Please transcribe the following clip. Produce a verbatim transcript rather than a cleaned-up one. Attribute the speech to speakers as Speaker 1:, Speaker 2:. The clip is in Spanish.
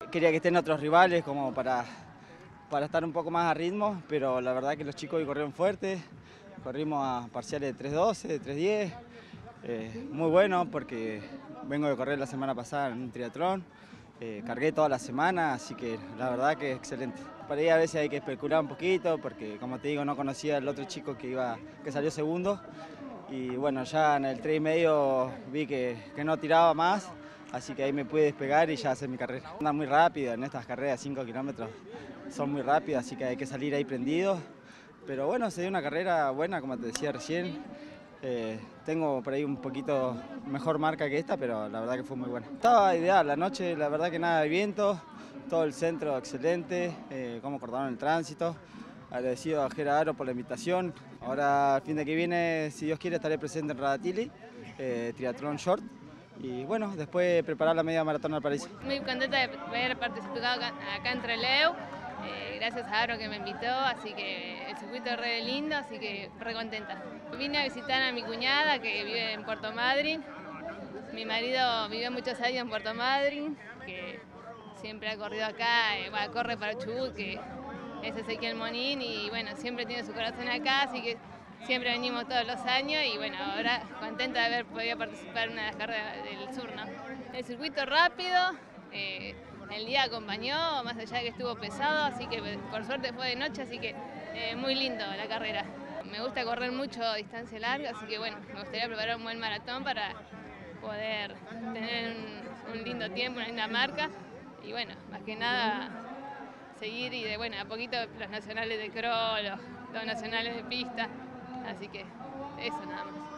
Speaker 1: Quería que estén otros rivales como para, para estar un poco más a ritmo, pero la verdad que los chicos hoy corrieron fuerte, corrimos a parciales de tres doce, tres diez, eh, muy bueno porque vengo de correr la semana pasada en un triatlón, eh, cargué toda la semana, así que la verdad que es excelente. Para ahí a veces hay que especular un poquito porque, como te digo, no conocía al otro chico que, iba, que salió segundo y bueno, ya en el tres y medio vi que, que no tiraba más. Así que ahí me pude despegar y ya hacer mi carrera. Anda muy rápido en estas carreras, cinco kilómetros, son muy rápidas, así que hay que salir ahí prendido. Pero bueno, se dio una carrera buena, como te decía recién. Eh, tengo por ahí un poquito mejor marca que esta, pero la verdad que fue muy buena. Estaba ideal, la noche la verdad que nada de viento, todo el centro excelente, eh, cómo cortaron el tránsito. Agradecido a Gerardo por la invitación. Ahora, el fin de que viene, si Dios quiere, estaré presente en Radatili, eh, triatlón short. Y bueno, después preparar la media maratón al París.
Speaker 2: Muy contenta de haber participado acá, acá en Trelew, eh, gracias a Aro que me invitó, así que el circuito es re lindo, así que re contenta. Vine a visitar a mi cuñada que vive en Puerto Madryn. Mi marido vivió muchos años en Puerto Madryn, que siempre ha corrido acá, eh, bueno, corre para Chubut, que es Ezequiel Monín, y bueno, siempre tiene su corazón acá, así que siempre venimos todos los años y bueno, ahora contenta de haber podido participar en una de las carreras del sur, ¿no? El circuito rápido, eh, el día acompañó, más allá de que estuvo pesado, así que por suerte fue de noche, así que eh, muy lindo la carrera. Me gusta correr mucho a distancia larga, así que bueno, me gustaría preparar un buen maratón para poder tener un, un lindo tiempo, una linda marca y bueno, más que nada seguir y de bueno, a poquito los nacionales de crawl, los, los nacionales de pista, así que eso nada más.